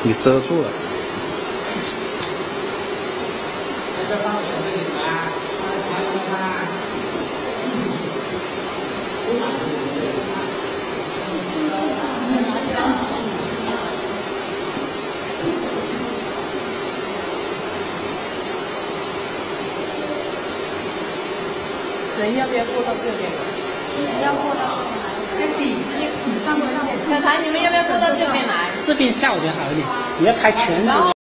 你遮住了。 人要不要过到这边？ 要过到小谭，你们要不要过到这边来？ 视频下午比较好一点，你要拍全景。